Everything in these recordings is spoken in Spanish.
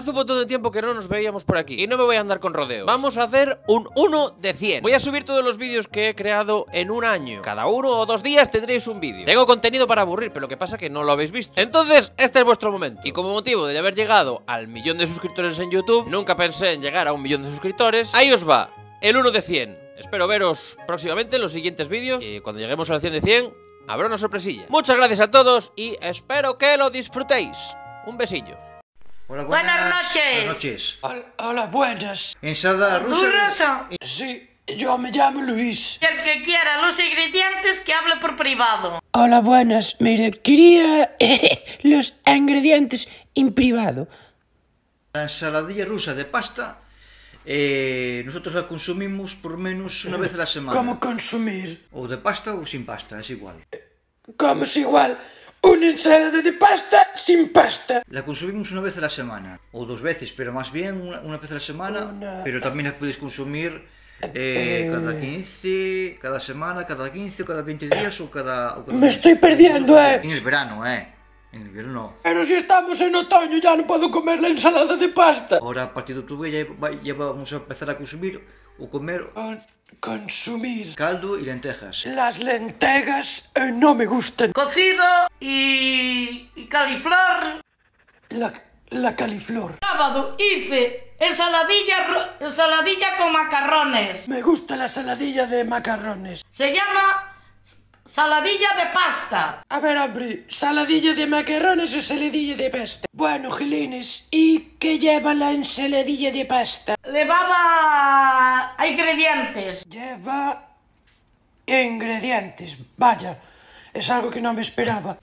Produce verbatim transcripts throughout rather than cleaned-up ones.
Hace un montón de tiempo que no nos veíamos por aquí y no me voy a andar con rodeos. Vamos a hacer un uno de cien. Voy a subir todos los vídeos que he creado en un año. Cada uno o dos días tendréis un vídeo. Tengo contenido para aburrir, pero lo que pasa es que no lo habéis visto. Entonces, este es vuestro momento. Y como motivo de haber llegado al millón de suscriptores en YouTube, nunca pensé en llegar a un millón de suscriptores. Ahí os va, el uno de cien. Espero veros próximamente en los siguientes vídeos. Y cuando lleguemos al cien de cien, habrá una sorpresilla. Muchas gracias a todos y espero que lo disfrutéis. Un besillo. Hola, buenas, buenas noches. Buenas noches. Hola, hola, buenas. Ensalada rusa. Ruso. Sí, yo me llamo Luis. Y el que quiera los ingredientes que hable por privado. Hola, buenas. Mire, quería eh, los ingredientes en privado. La ensaladilla rusa de pasta, eh, nosotros la consumimos por menos una vez a la semana. ¿Cómo consumir? O de pasta o sin pasta, es igual. ¿Cómo es igual? Una ensalada de pasta sin pasta. La consumimos una vez a la semana, o dos veces, pero más bien una, una vez a la semana, Una... pero también la puedes consumir eh, Eh... cada quince, cada semana, cada quince, o cada veinte días, o cada... O cada Me estoy perdiendo, eh. En el verano, eh. En el invierno no. Pero si estamos en otoño ya no puedo comer la ensalada de pasta. Ahora a partir de octubre ya, ya vamos a empezar a consumir o comer Con- consumir. caldo y lentejas. Las lentejas eh, no me gustan. Cocido y, y califlor. La, la califlor. Sábado hice ensaladilla, ru- ensaladilla con macarrones. Me gusta la saladilla de macarrones. Se llama saladilla de pasta. A ver, hombre, saladilla de macarrones o saladilla de pasta. Bueno, Gilines, ¿y qué lleva la ensaladilla de pasta? Llevaba a ingredientes. Lleva ingredientes. Vaya, es algo que no me esperaba.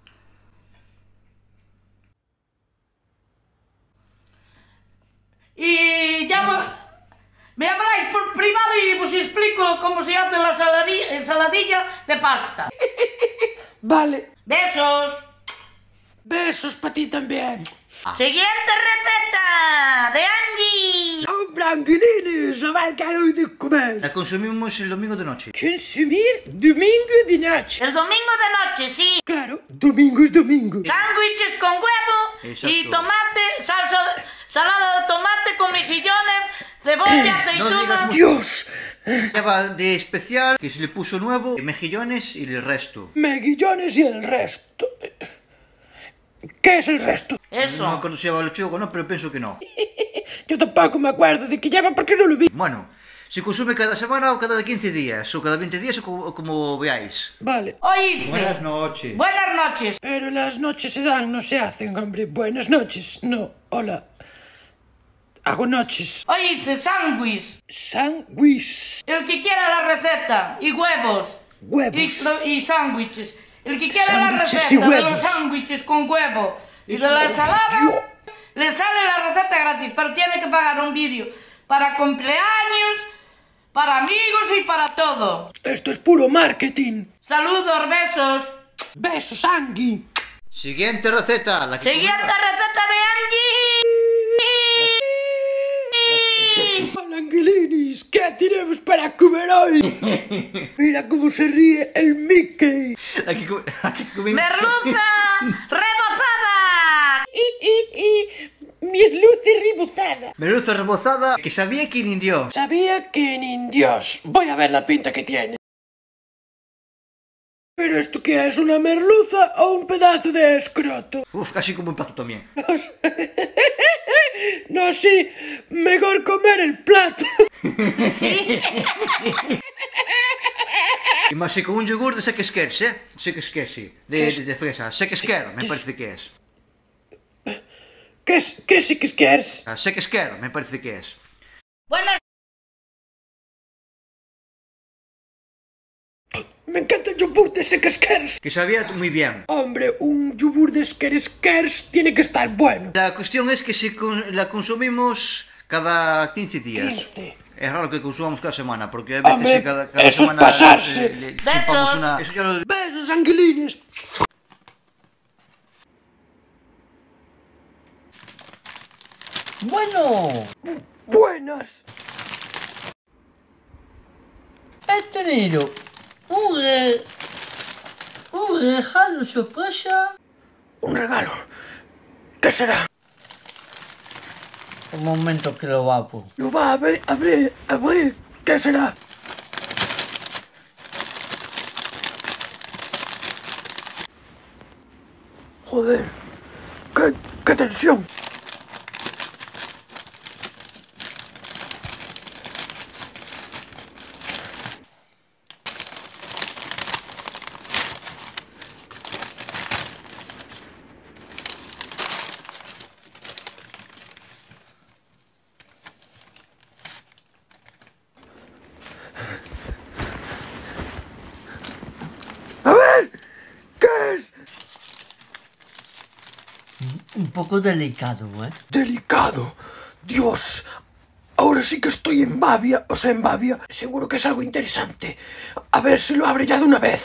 Y ya vos, me habláis por privado y os explico cómo se hace la saladi- ensaladilla de pasta. Vale, Besos. besos para ti también. Siguiente receta de Angie. ¡Hombre, Angelines! A ver qué hay de comer. La consumimos el domingo de noche. Consumir domingo de noche. El domingo de noche, sí. Claro, domingo es domingo. Sándwiches con huevo y Exacto. tomate, salsa, de- salada de tomate con mejillones, cebolla, No aceituna. digas mucho. ¡Dios! Lleva de especial, que se le puso nuevo, mejillones y el resto. Meguillones y el resto. ¿Qué es el resto? No me Eso. acuerdo si lleva lechuga o no, pero pienso que no. Yo tampoco me acuerdo de qué lleva porque no lo vi. Bueno, se consume cada semana o cada quince días, o cada veinte días, o como, o como veáis. Vale. Hoy hice. Buenas noches. Buenas noches. Pero las noches se dan, no se hacen, hombre. Buenas noches. No, hola. Hago noches. Hoy hice sándwich. Sándwich. El que quiera la receta. Y huevos. Huevos. Y, lo- y sándwiches. El que quiera la Sándwiches y receta de los huevos. sándwiches con huevo y Eso de la es ensalada, yo. le sale la receta gratis, pero tiene que pagar un vídeo para cumpleaños, para amigos y para todo. Esto es puro marketing. Saludos, besos. Besos, Angie. Siguiente receta. La que Siguiente receta de Angie. Hola, Angelinis. ¿Qué tenemos para comer hoy? Mira cómo se ríe el Mickey. La que, co- la que comimos. Merluza rebozada. Merluza rebozada. Merluza rebozada, que sabía que ni Dios. Sabía que ni Dios. Voy a ver la pinta que tiene. ¿Pero esto qué es? ¿Una merluza o un pedazo de escroto? Uf, casi como un plato también. No, sí, mejor comer el plato. Y más si con un yogur de Sequesquers, ¿eh? Sequesquers, sí. De, de, de fresa. Sequesquer, me parece que es. ¿Qué es? ¿Qué sí que es que es? Ah, Sequesquer, me parece que es. Buenas. Me encanta el yogur de Skers. Que sabía muy bien. Hombre, un yogur de Skers tiene que estar bueno. La cuestión es que si con- la consumimos cada quince días. quince. Es raro que consumamos cada semana, porque a veces Hombre, que cada, cada eso es semana pasarse. eh, le- le Besos. chupamos una... Eso ya lo... Besos, Angelines. Bueno, Buenas. he tenido un, re- un regalo sorpresa. Un regalo. ¿Qué será? Un momento que lo abro. Lo va a abrir, abrir, abrir. ¿Qué será? Joder, qué, qué tensión. A ver, ¿qué es? Un poco delicado, ¿eh? Delicado. Dios, ahora sí que estoy en babia, o sea, en babia. Seguro que es algo interesante. A ver si lo abre ya de una vez.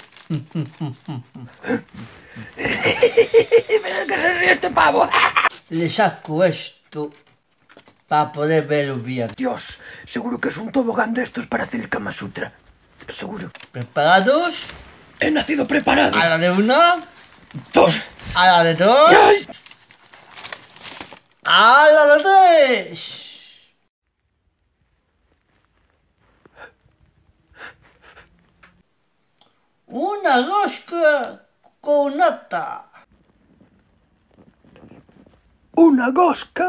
Mira que se ríe este pavo. Le saco esto para poder verlo bien. Dios, seguro que es un tobogán de estos para hacer el Kama Sutra. Seguro. ¿Preparados? He nacido preparado. A la de una, Dos. a la de dos, ¡Ay! a la de tres. Una rosca con nata. Una gosca.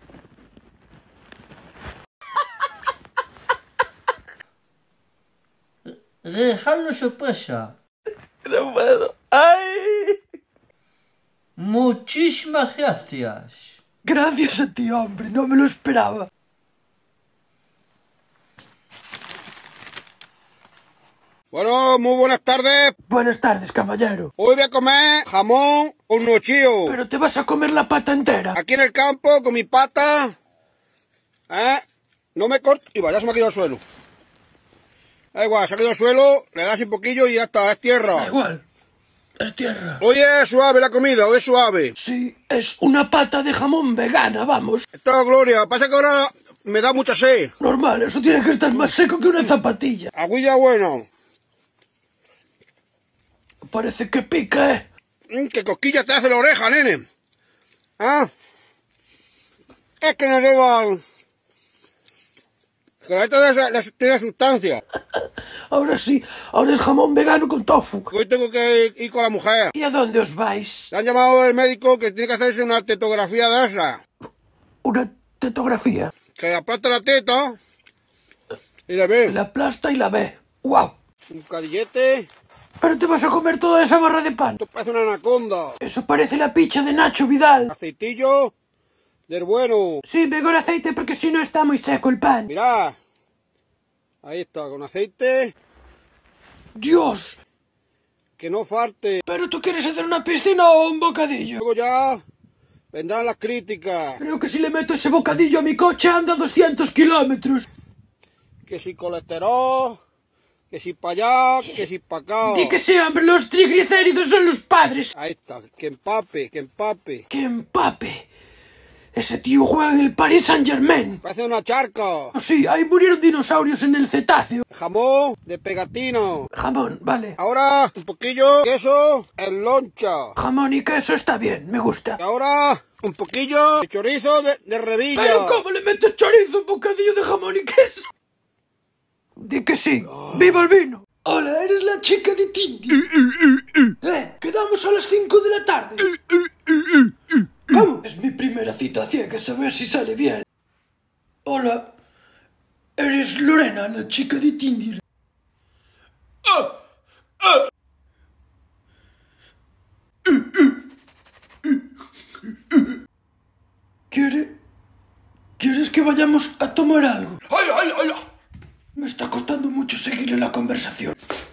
Regalo sorpresa. No puedo. ¡Ay! Muchísimas gracias. Gracias a ti, hombre. No me lo esperaba. Bueno, muy buenas tardes. Buenas tardes, caballero. Hoy voy a comer jamón con nochillo. Pero te vas a comer la pata entera. Aquí en el campo, con mi pata. ¿Eh? No me corto. Y va, ya se me ha quedado al suelo. Da igual, se ha quedado al suelo, le das un poquillo y ya está, es tierra. Da igual. Es tierra. Hoy es suave la comida, hoy es suave. Sí, es una pata de jamón vegana, vamos. Esto es gloria. Pasa que ahora me da mucha sed. Normal, eso tiene que estar más seco que una zapatilla. Agüilla bueno. Parece que pica, ¿eh? Mm, qué cosquillas te hace la oreja, nene. ¿Ah? Es que no llevan... Que esto tiene sustancia. Ahora sí, ahora es jamón vegano con tofu. Hoy tengo que ir con la mujer. ¿Y a dónde os vais? Le han llamado el médico que tiene que hacerse una tetografía de esa. ¿Una tetografía? Que le aplasta la teta y le ve. La aplasta y la ve. ¡Wow! Un cadillete. ¿Pero te vas a comer toda esa barra de pan? Esto parece una anaconda. Eso parece la picha de Nacho Vidal. Aceitillo del bueno. Sí, mejor aceite porque si no está muy seco el pan. Mirá. Ahí está, con aceite. ¡Dios! Que no falte. ¿Pero tú quieres hacer una piscina o un bocadillo? Luego ya vendrán las críticas. Creo que si le meto ese bocadillo a mi coche anda doscientos kilómetros. Que si colesterol, que si para allá, que si para acá. Y que sí, hombre, los triglicéridos son los padres. Ahí está, que empape, que empape. ¡Que empape! Ese tío juega en el Paris Saint-Germain. Parece una charca. Oh, sí, ahí murieron dinosaurios en el cetáceo. Jamón de pegatino. Jamón, vale. Ahora un poquillo queso en loncha. Jamón y queso está bien, me gusta. Y ahora un poquillo de chorizo de, de revilla. ¿Pero cómo le metes chorizo a un bocadillo de jamón y queso? Di que sí. ¡Viva el vino! Hola, eres la chica de Tinder. Eh, quedamos a las cinco de la tarde. ¿Cómo? Es mi primera cita a ciegas, a ver si sale bien. Hola, eres Lorena, la chica de Tinder. Ah, ah. ¿Quiere? ¿Quieres que vayamos a tomar algo? ¡Ay, ay, ay! Me está costando mucho seguirle la conversación.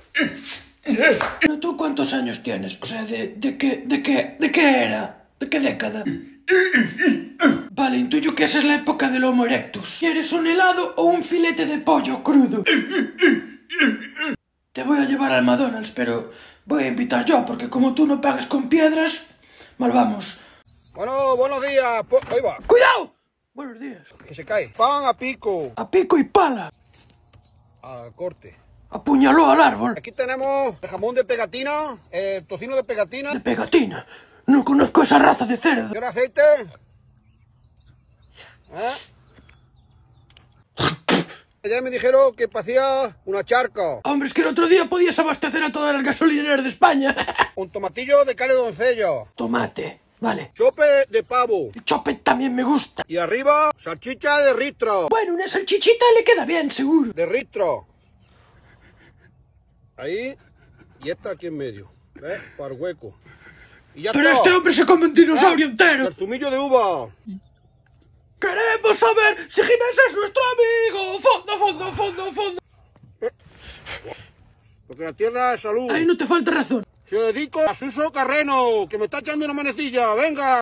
¿Tú cuántos años tienes? O sea, ¿de, de qué, de qué, de qué era? ¿De qué década? Vale, intuyo que esa es la época del Homo erectus. ¿Quieres un helado o un filete de pollo crudo? Te voy a llevar al McDonald's, pero voy a invitar yo, porque como tú no pagas con piedras, mal vamos. Bueno, buenos días. Po Ahí va. ¡Cuidado! Buenos días. Que se cae. Pan a pico. A pico y pala. Al corte. Apuñaló al árbol. Aquí tenemos el jamón de pegatina, el tocino de pegatina. De pegatina. No conozco esa raza de cerdo. ¿Quiere aceite? ¿Eh? Ya me dijeron que hacía una charca. Hombre, es que el otro día podías abastecer a todas las gasolineras de España. Un tomatillo de carne de doncella. Tomate, vale. Chope de pavo. El chope también me gusta. Y arriba, salchicha de ritro. Bueno, una salchichita le queda bien, seguro. De ritro. Ahí. Y esta aquí en medio. ¿Ves? Para el hueco. Y ya Pero está. este hombre se come un dinosaurio Ah, entero. El zumillo de uva. Queremos saber si Ginés es nuestro amigo. Fondo, fondo, fondo, fondo. Porque la tierra es salud. Ahí no te falta razón. Se dedico a Suso Carreno, que me está echando una manecilla. Venga.